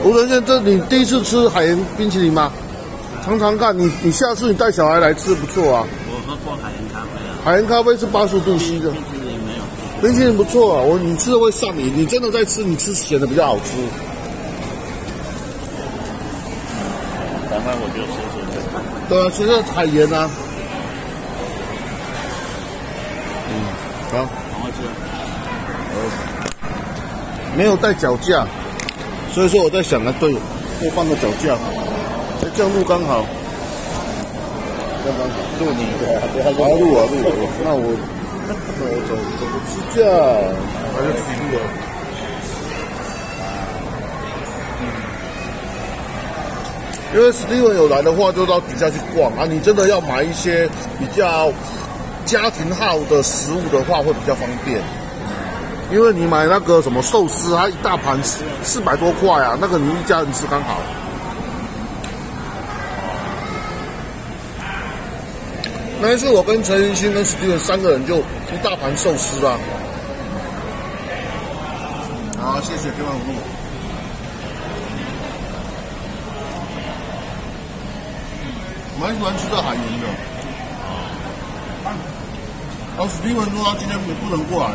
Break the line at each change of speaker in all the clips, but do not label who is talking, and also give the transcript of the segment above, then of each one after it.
吴仁健，这你第一次吃海盐冰淇淋吗？尝尝看，你下次你带小孩来吃不错啊。
我喝过海盐咖啡啊。
海盐咖啡是80度 C 的。
冰淇淋没有。
冰淇淋不错啊，你吃了会上瘾，你真的在吃，你吃咸的比较好吃。
赶快我就试试看。
对啊，现在海盐啊。好。
赶快吃。
没有带脚架，所以说我在想啊，对，多放个脚架，这样录刚好，这样刚好。
录你的，
好录啊录啊，那我走个支架，还是自己录啊。因为史蒂文有来的话，就到底下去逛啊。你真的要买一些比较家庭号的食物的话，会比较方便。因为你买那个什么寿司，它一大盘400多块啊，那个你一家人吃刚好。那一次我跟陈奕迅跟史蒂文3个人就一大盘寿司啊。好，谢谢天王路。蛮喜欢吃这海盐的。然后史蒂文说他今天也不能过来。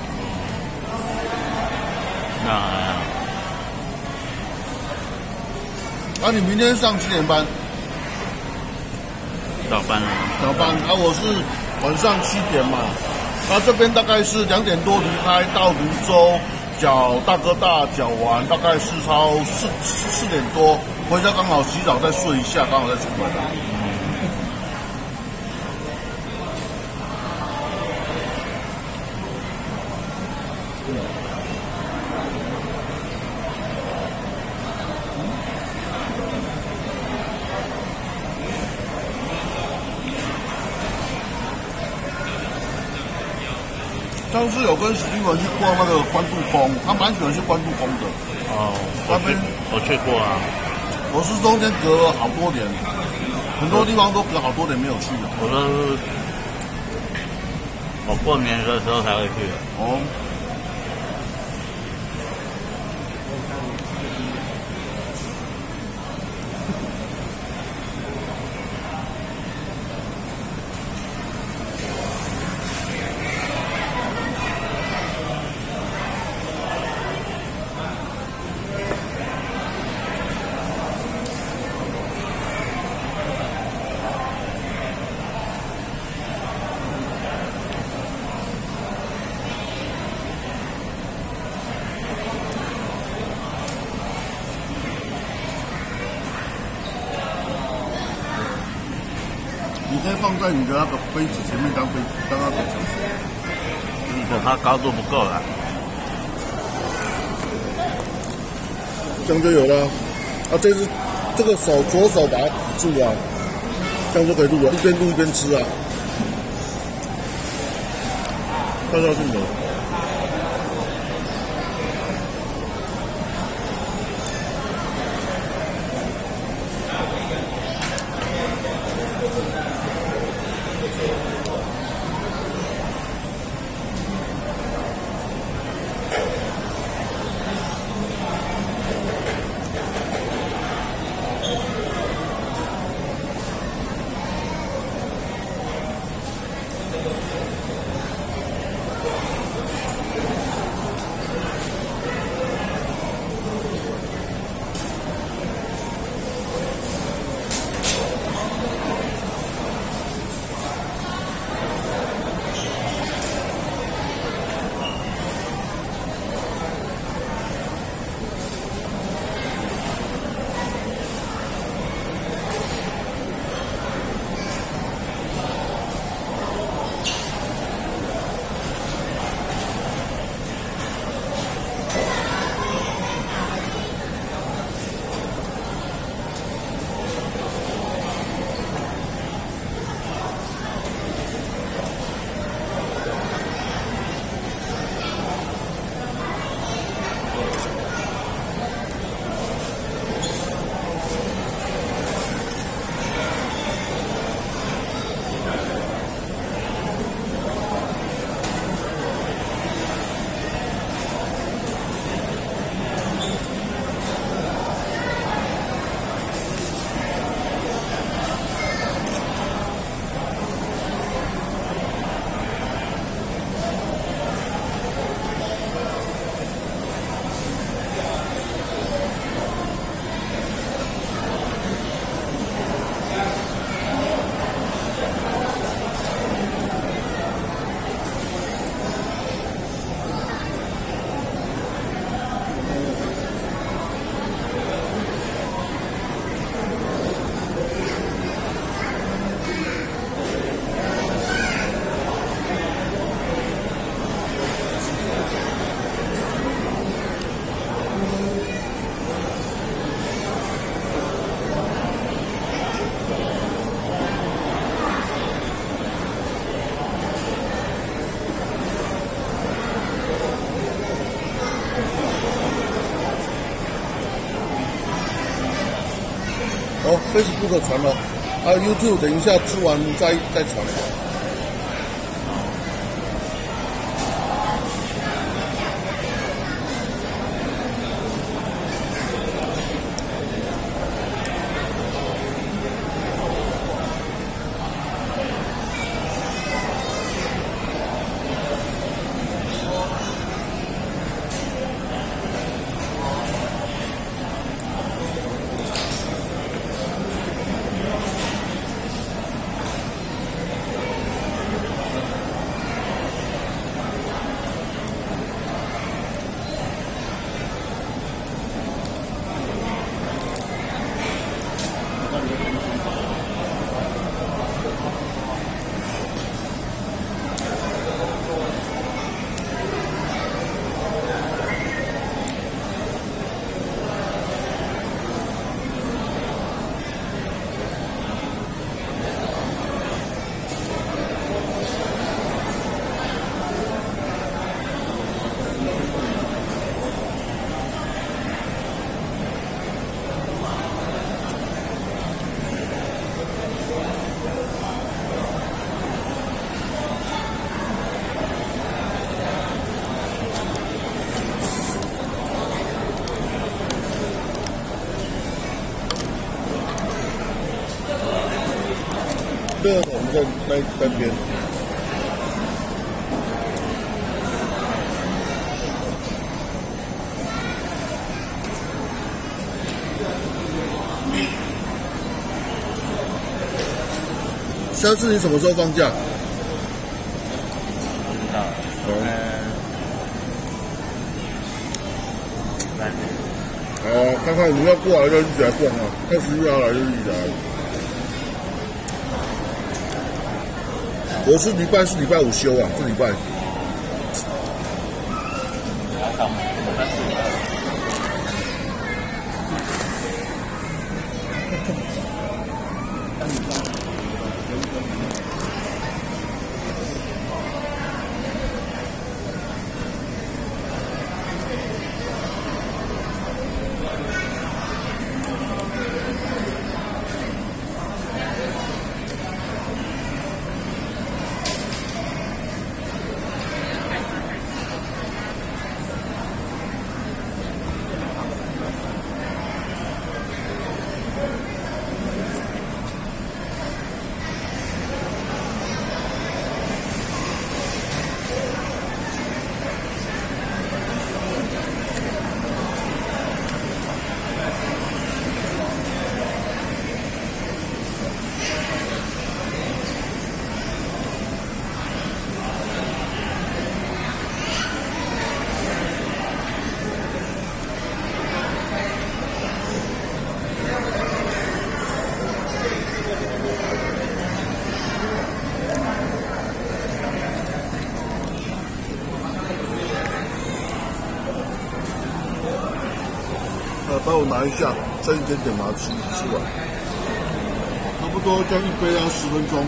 那你明天上几点班？
早班啊。
早班啊，我是晚上7点嘛。那这边大概是2点多离开，到泸州脚大哥大脚完，大概4点多回家，刚好洗澡再睡一下，刚好再出门了。上次有跟史蒂文去逛那个关渡宫，他蛮喜欢去关渡宫的。
哦，我去过啊。
我是中间隔了好多年，很多地方都隔好多年没有去了。
我过年的时候才会去的。
哦。你可以放在你的那个杯子前面当那个酒。
它高度不够了。
这样就有了。啊，这个左手把它住啊，这样就可以录了，一边录一边吃啊。跳下去的。 哦 ，Facebook 传了，YouTube 等一下吃完再传。第二个我们在那边。下次你什么时候放假？
不知道。
看看你要过来就一起来逛啊，看11号来就一起来。我是礼拜4、礼拜5休啊，这礼拜。帮我拿一下，剩一点点把它吃完，差不多将一杯要10分钟。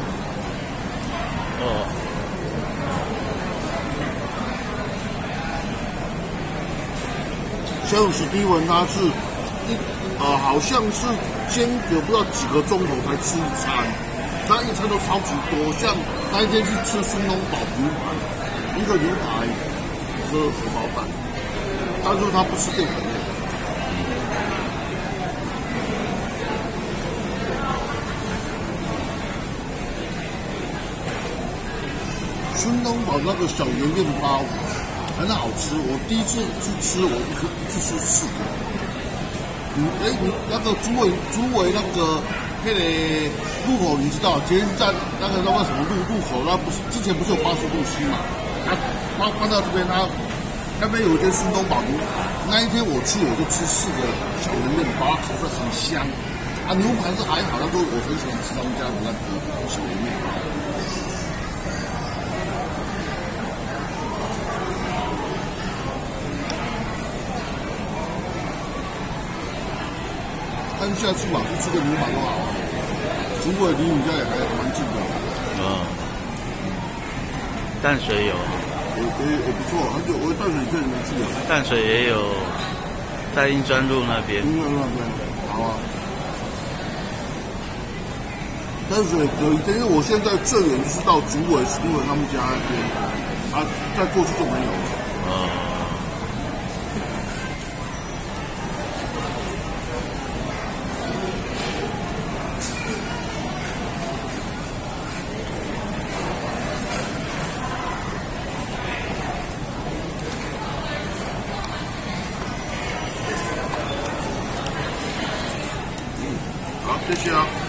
像史蒂文他是好像是间隔不知道几个钟头才吃一餐，他一餐都超级多。像那一天去吃孙东宝牛排，一个牛排是荷包蛋，但是他不吃淀粉类。孙东宝那个小圆面包很好吃，我第一次去吃，我一次吃4个。你那个竹围那个路口，你知道捷运站那个什么路口，那不是之前不是有80度C嘛？他搬到这边，那边有一间孙东宝牛排，那一天我去我就吃4个小圆面包，烤得很香。牛排是还好，但是我很喜欢吃他们家的那个小圆面包。看下去嘛，去吃个牛排就好了。竹围离你家也还蛮近的。
淡水有。
也不错，很久我淡水这里没去了。
淡水也有，在英专路那边。
英专路那边，好啊。 淡水隔一天，因为我现在最远就是到竹尾新闻他们家那边，啊，再过去就没有了。好，谢谢啊。